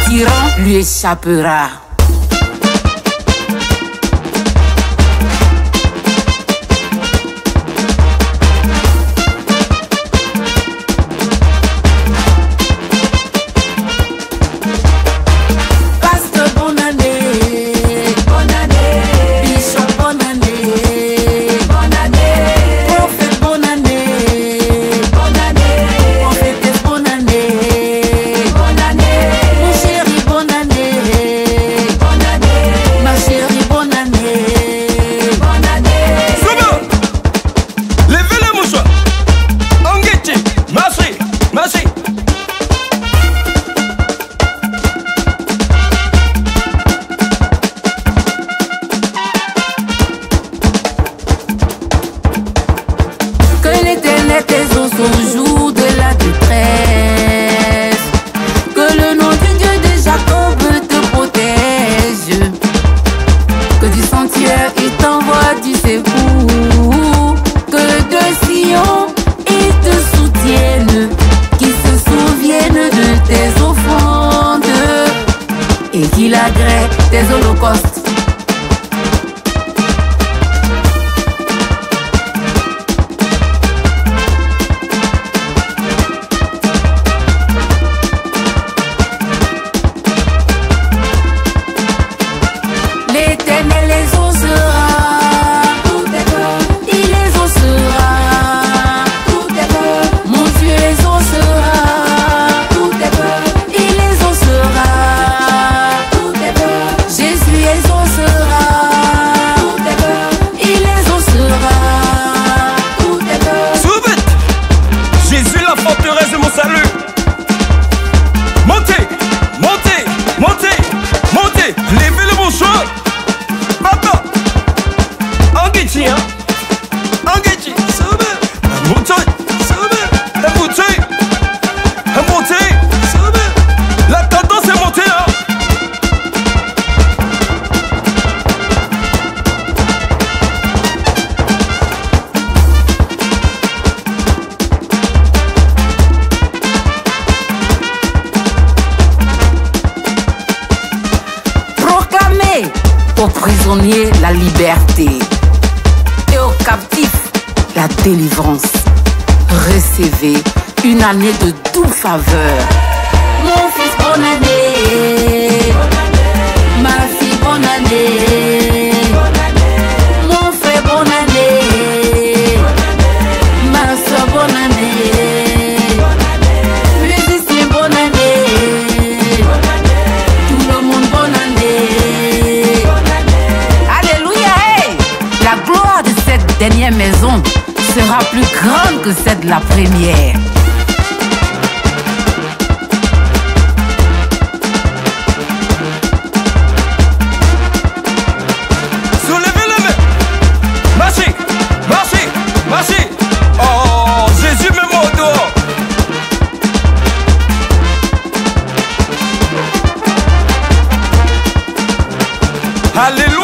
tyran lui échappera. Tes os au jour de la détresse. Que le nom du Dieu de Jacob te protège. Que du sanctuaire il t'envoie du secours. Que de Sion il te soutienne. Qu'il se souvienne de tes offrandes et qu'il agrée tes holocaustes. L'Éternel les osera, il les osera, mon Dieu les osera, il les osera, Jésus les osera, il les osera. Soubet, Jésus la forteresse de mon salut. Montez, montez, montez, montez, levez le bon choix. Engagez, montez, la tendance est montée, hein. Proclamez aux prisonniers la liberté et aux captifs la délivrance. Recevez une année de douce faveur. Mon fils, bonne année. Ma fille, bonne année. Mon frère, bonne année. Ma soeur, bonne année. Musicien, bonne année. Tout le monde, bonne année. Alléluia, hey! La gloire de cette dernière maison sera plus grande que celle de la première. Soulevez les mains. Marchez, marchez, marchez. Oh, Jésus me mord dehors. Alléluia.